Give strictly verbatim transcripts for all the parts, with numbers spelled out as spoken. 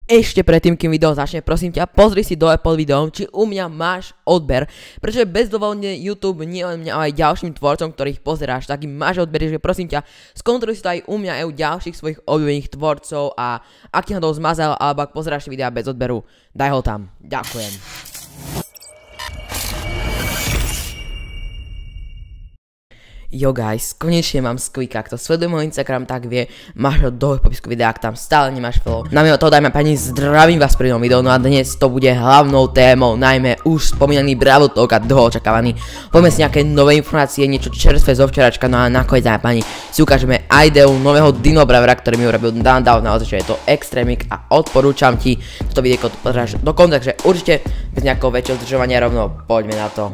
Ešte predtým, kým video začne, prosím ťa, pozri si dole pod videom, či u mňa máš odber, pretože bezdovolne YouTube nie len mňa, ale aj ďalším tvorcom, ktorých pozeráš, taký máš odber, že prosím ťa, skontroluj si to aj u mňa, aj u ďalších svojich obľúbených tvorcov a ak ti ho zmazal, alebo ak pozeráš videa bez odberu, daj ho tam. Ďakujem. Jo guys, konečne mám Squeaka, kto sleduje môj Instagram, tak vie, máš ho dole v popisku videa, ak tam stále nemáš follow. Na mňa toho dajme pani, zdravím vás pri novom videu, no a dnes to bude hlavnou témou, najmä už spomínaný Brawl Talk a dlho očakávaný. Poďme si nejaké nové informácie, niečo čerstvé zo včeračka, no a nakoniec dajme pani, si ukážeme ideu nového Dino Brawlera, ktorý mi urobil Dan Down, naozaj, že je to extrémik a odporúčam ti toto videjko pozráš do konca, takže určite bez nejakého väčšieho zdržovania rovno poďme na to.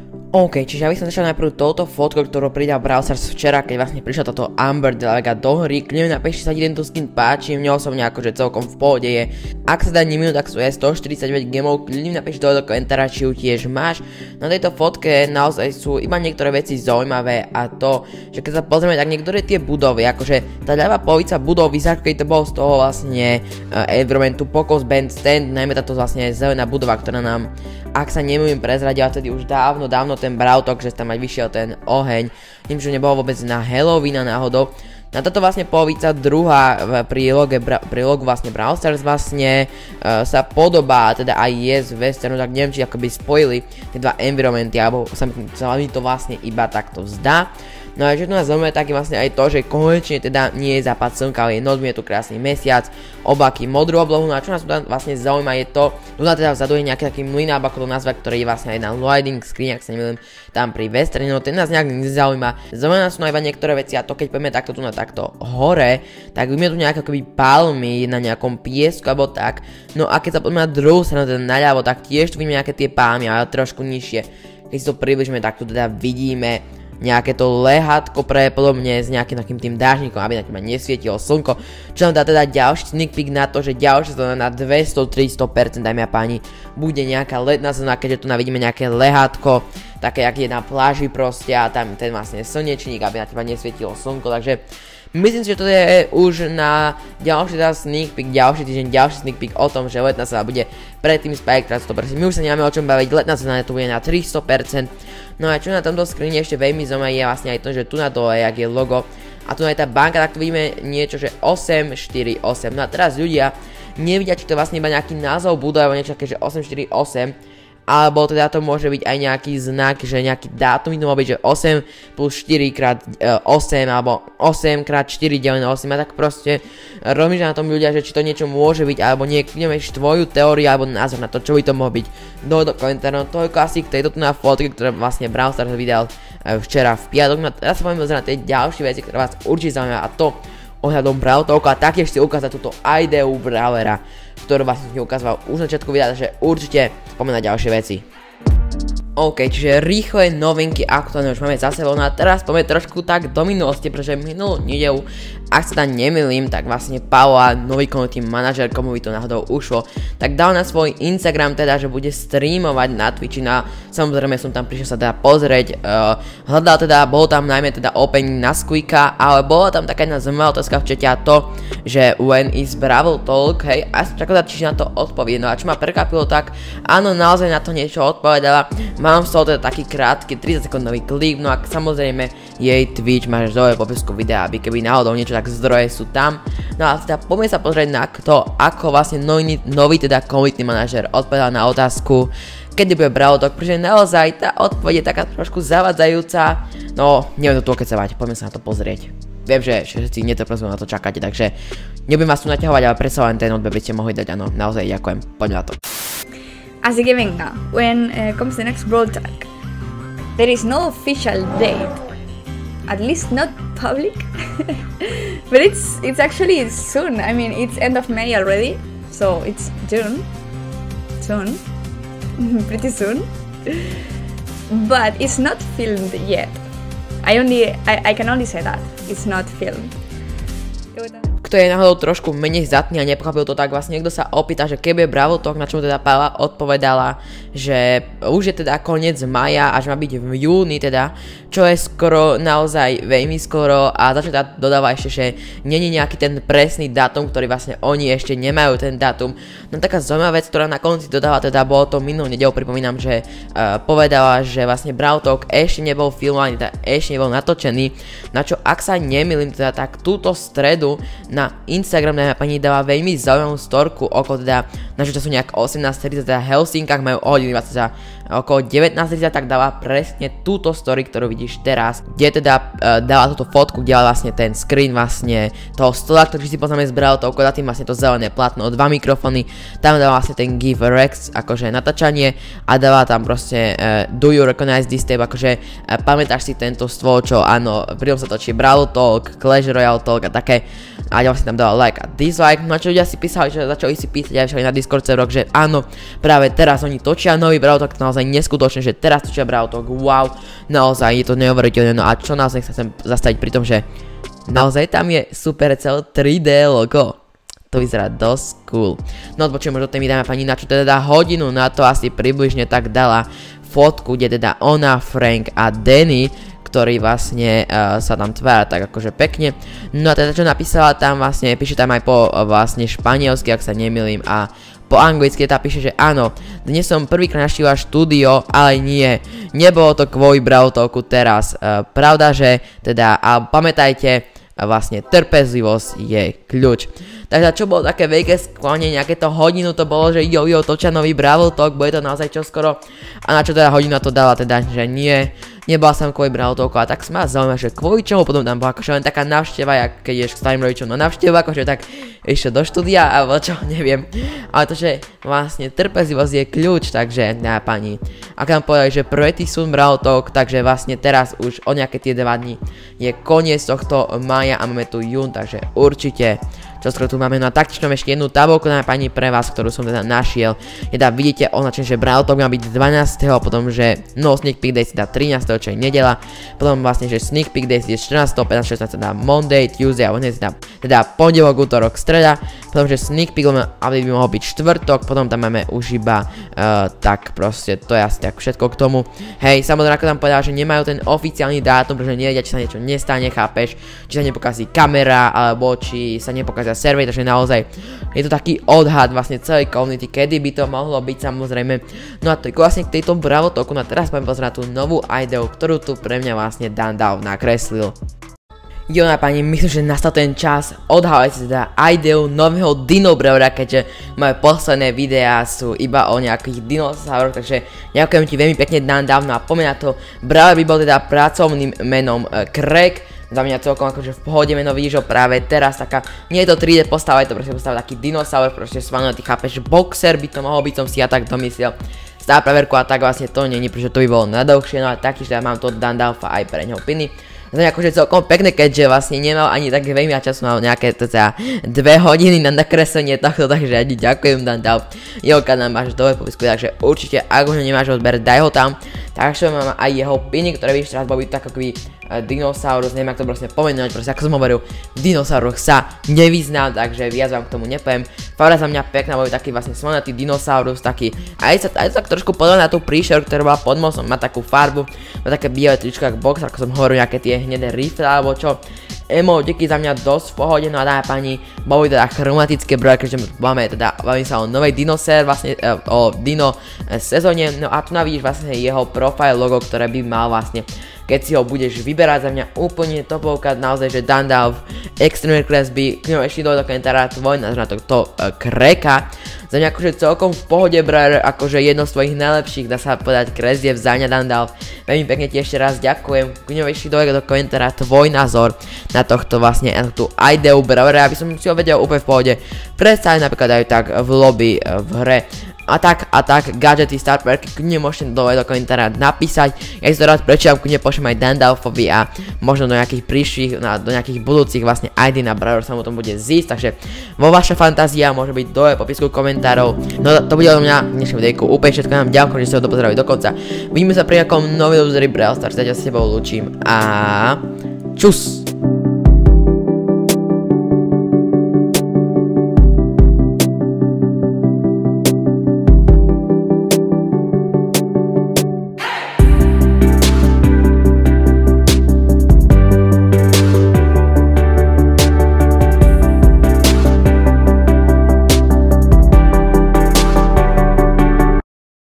OK, čiže ja by som začal najprv touto fotkou, ktorú pridal Brawl Stars včera, keď vlastne prišla táto Amber Delega do hry. Kľudne napíšte sa, ti tento skin páči, mne osobne akože celkom v pohode je. Ak sa dá neminúť, tak sú aj stoštyridsaťdeväť gemov, kľudne napíšte dole do komentára, či ju tiež máš. Na tejto fotke naozaj sú iba niektoré veci zaujímavé a to, že keď sa pozrieme, tak niektoré tie budovy, akože tá ľavá polovica budov vyzerá, keď to bolo z toho vlastne uh, environmentu Pokos Bandstand, najmä táto vlastne zelená budova, ktorá nám, ak sa nemýlim, prezradila vtedy už dávno, dávno ten Brawl Talk, že tam aj vyšiel ten oheň. Tým, že nebolo vôbec na Halloween a náhodou. Na toto vlastne polovica druhá v príloge, prílogu vlastne Brawl Stars vlastne uh, sa podobá, teda aj je z westernu, tak neviem, či akoby spojili tie dva environmenty, alebo sa mi to vlastne iba takto zdá. No a čo tu nás zaujímavé, tak je vlastne aj to, že konečne teda nie je západ slnka, ale je noc, je tu krásny mesiac, oblaky, modrú oblohu. No a čo nás tu vlastne zaujíma je to, tu teda vzadu je nejaký taký mlyn, alebo ako to nazva, ktorý je vlastne aj na loading screen, ak sa nemýlim, tam pri westerni, no ten nás nejak nezaujíma. Zaujíma nás tu iba niektoré veci a to keď poďme takto tu na takto hore, tak vidíme tu nejaké akoby palmy na nejakom piesku alebo tak. No a keď sa poďme na druhú stranu, teda naľavo, tak tiež tu vidíme nejaké tie palmy, ale trošku nižšie. Keď si to približíme, tak tu teda vidíme nejaké to lehátko pravdepodobne s nejakým takým tým dážnikom, aby na teba nesvietilo slnko. Čo nám dá teda ďalší sneak peek na to, že ďalšia zóna na dvesto tristo percent, dámy a páni, bude nejaká letná zóna, keďže tu vidíme nejaké lehátko, také jak je na pláži proste a tam ten vlastne slnečník, aby na teba nesvietilo slnko, takže myslím si, že to je už na ďalší sneak peek, ďalší týždeň, ďalší sneak peek o tom, že letná zóna bude predtým Spike sto percent. My už sa nemáme o čom baviť, letná zóna to bude na tristo percent. No a čo na tomto screene ešte veľmi zaujímavé je vlastne aj to, že tu na dole, jak je logo a tu je tá banka, tak tu vidíme niečo, že osem štyri osem. No a teraz ľudia nevidia, či to vlastne iba nejaký názov budú, alebo niečo také, že osem štyri osem. Alebo teda to môže byť aj nejaký znak, že nejaký dátum, to môže byť, že osem plus štyri krát osem, alebo osem krát štyri delené osem, a tak proste rozmýšľa na tom ľudia, že či to niečo môže byť, alebo niekto nevieš tvoju teóriu, alebo názor na to, čo by to mohlo byť. Dole do komentárov, toľko asi k tejto tu na fotke, ktoré vlastne Brawl Stars vydal včera v piatok. No a teraz sa poviem na tie ďalšie veci, ktoré vás určite zaujímajú, a to ohľadom Brawl Talku a taktiež si ukázať túto ideu Brawlera, ktorú vlastne som ukazoval už na začiatku videa, takže určite poďme na ďalšie veci. OK, čiže rýchle novinky aktuálne už máme za sebou, no a teraz poďme trošku tak do minulosti, pretože minulú nedelu, ak sa tam nemýlim, tak vlastne Paola, nový community manažer, komu by to náhodou ušlo, tak dal na svoj Instagram teda, že bude streamovať na Twitchi, na samozrejme som tam prišiel sa teda pozrieť, uh, hľadal teda, bol tam najmä teda opening na Squeaka, ale bola tam taká jedna zaujímavá otázka v čete a to, že when is Brawl Talk, hej, a ja som čakal, či na to odpovie, no a čo ma prekvapilo, tak áno, naozaj na to niečo odpovedala. Mám z toho teda taký krátky tridsať sekundový klip, no a samozrejme jej Twitch máš dole v popisku videa, aby keby náhodou niečo, tak zdroje sú tam. No a teda poďme sa pozrieť na to, ako vlastne nový, nový teda community manažer odpovedal na otázku, kedy bude Brawl Talk, pretože naozaj tá odpoveď je taká trošku zavadzajúca, no neviem to tu okecavať, poďme sa na to pozrieť. Viem, že všetci netrpezlivo na to čakáte, takže nebudem vás tu naťahovať, ale predsa len ten odber by ste mohli dať, áno, naozaj ďakujem, poďme na to. Así que venga, when uh, comes the next Brawl Talk, there is no official date, at least not public, but it's it's actually soon. I mean, it's end of May already, so it's June, soon, pretty soon, but it's not filmed yet. I only I, I can only say that it's not filmed. K kto je náhodou trošku menej zdatný a nepochopil to, tak vlastne niekto sa opýta, že keby je Brawl Talk, na čo teda Paula odpovedala, že už je teda koniec maja, až má byť v júni teda, čo je skoro naozaj veľmi skoro a začne teda dodáva ešte, že není nejaký ten presný dátum, ktorý vlastne oni ešte nemajú ten dátum. No taká zaujímavá vec, ktorá na konci dodáva, teda bolo to minulú nedeľu, pripomínam, že uh, povedala, že vlastne Brawl Talk ešte nebol filmovaný, teda ešte nebol natočený, na čo ak sa nemýlim, teda tak túto stredu na Instagram na pani dáva veľmi zaujímavú storku okolo teda, na čo to sú nejak osemnásť tridsať, teda Helsinkách majú o hodiny vlastne za okolo devätnásť tridsať, tak dáva presne túto story, ktorú vidíš teraz, kde teda uh, dáva túto fotku, kde vlastne ten screen vlastne toho stola, ktorý si poznáme z Brawl Talku, za tým vlastne to zelené plátno, dva mikrofóny, tam dáva vlastne ten GIF Rex, akože natáčanie a dáva tam proste uh, do you recognize this tape, akože uh, pamätáš si tento stôl, čo áno, pri tom sa točí Brawl Talk, Clash Royale Talk a také, a vlastne tam dáva like a dislike, no čo ľudia si písali, že začali si písať aj však na Discord serverok, že áno, práve teraz oni točia nový Brawl Talk, naozaj neskutočné, že teraz točia Brawl Talk, wow, naozaj je to neuveriteľné, no a čo nás nech sa chcem zastaviť pri tom, že naozaj tam je super celé tri dé logo. To vyzerá dosť cool. No odpočujem, možno tej mi dáme pani, na čo teda dá hodinu na to asi približne tak dala fotku, kde teda ona, Frank a Danny, ktorý vlastne uh, sa tam tvára tak akože pekne. No a teda čo napísala tam vlastne, píše tam aj po uh, vlastne španielsky, ak sa nemýlim, a po anglicky tá píše, že áno, dnes som prvýkrát navštívila štúdio, ale nie, nebolo to kvôli Brawl Talku teraz. Uh, pravda, že teda, a pamätajte, a vlastne trpezlivosť je kľúč. Takže čo bolo také veľké skválenie, nejaké to hodinu to bolo, že jo jo, točia nový Brawl Talk, bude to naozaj čoskoro. A na čo teda hodina to dala, teda, že nie, nebola som kvôli Brawl Talku, a tak som ma zaujímavá, že kvôli čomu potom tam bola akože len taká návšteva, jak keď ideš k starým rodičom na návštevu, akože tak ešte do štúdia, alebo čo, neviem. Ale to, že vlastne trpezlivosť je kľúč, takže na pani. Ak nám povedali, že pretty soon Brawl Talk, takže vlastne teraz už o nejaké tie dva dní je koniec tohto mája a máme tu jún, takže určite. Čo skoro tu máme, no a taktiež ešte jednu tabulku na pani pre vás, ktorú som teda našiel. Teda vidíte označené, že Brawl Talk má byť dvanásteho, potom že no Sneak Peek Days teda trinásteho, čo je nedela, potom vlastne, že Sneak Peek Days je štrnásteho, pätnásteho, šestnásteho teda Monday, Tuesday a Wednesday teda, teda pondelok, útorok, streda, potom že Sneak Peek by mohol byť štvrtok, potom tam máme už iba uh, tak proste, to je asi tak všetko k tomu. Hej, samozrejme ako tam povedal, že nemajú ten oficiálny dátum, pretože nevedia, či sa niečo nestane, chápeš, či sa nepokazí kamera, alebo či sa nepokazí server, takže naozaj je to taký odhad vlastne celej community, kedy by to mohlo byť, samozrejme. No a to je vlastne k tejto Brawl Talku, no a teraz poďme pozrieť na tú novú ideu, ktorú tu pre mňa vlastne Dandalf nakreslil. Jo na pani, myslím, že nastal ten čas odhaliť si teda ideu nového Dino Brawlera, keďže moje posledné videá sú iba o nejakých dinosauroch, takže ďakujem ti veľmi pekne Dandalf, no a poďme na to. Brawler by bol teda pracovným menom uh, Craig. Za mňa celkom akože v pohode meno, vidíš ho práve teraz, taká, nie je to tri dé postava, je to proste postava taký dinosaur, proste svaný, ty chápeš, boxer by to mohol byť, som si ja tak domyslel. Stále preverku a tak vlastne to nie, pretože to by bolo nadlhšie, no a taktiež teda mám to Dandalfa aj pre ňoho piny. Za mňa akože celkom pekné, keďže vlastne nemal ani tak veľmi času, mal nejaké teda dve hodiny na nakreslenie tohto, takže ja ti ďakujem Dandalf. Jeho kanál máš dole v popisku, takže určite, ak už ho nemáš odber, daj ho tam. Takže mám aj jeho piny, ktoré vidíš teraz, bol by to takový uh, dinosaurus, neviem, jak to proste pomenovať, proste ako som hovoril, v dinosauroch sa nevyznám, takže viac vám k tomu nepoviem. Favora za mňa pekná, bol by taký vlastne slonatý dinosaurus, taký, aj sa aj to tak trošku podobá na tú príšeru, ktorá bola pod mostom, má takú farbu, má také biele tričko, ako box, ako som hovoril, nejaké tie hnedé rifle alebo čo. Emotiky za mňa dosť v pohode, no a dáme pani, boli teda chromatické broje, keďže máme teda, bavím sa o novej dinosér, vlastne e, o dino e, sezóne, no a tu navidíš vlastne jeho profile logo, ktoré by mal vlastne, keď si ho budeš vyberať, za mňa úplne topovka, naozaj, že Dandalf, Extreme Cresby, k ňom ešte dole do komentára tvoj názor na tohto e, Cracka. Za mňa akože celkom v pohode brer, akože jedno z tvojich najlepších, dá sa povedať, kresiev za mňa Dandalf. Veľmi pekne ti ešte raz ďakujem, k ňom ešte dole do komentára tvoj názor na tohto vlastne, na tú ideu brawlera, aby som si ho vedel úplne v pohode predstaviť napríklad aj tak v lobby v hre. A tak, a tak, gadgety, starperky, kľudne môžete dole do komentára napísať, ja si to rád prečítam, kľudne pošlem aj Dandalfovi a možno do nejakých príštich, do nejakých budúcich vlastne I D na brawler sa mu tom bude zísť, takže vo vaša fantázia môže byť dole v popisku komentárov. No to bude od mňa v dnešnom videjku úplne všetko, nám ďakujem, že ste ho dopozerali do konca. Vidíme sa pri nejakom novom videu z Brawl Stars, zatiaľ sa s tebou lúčim a čus!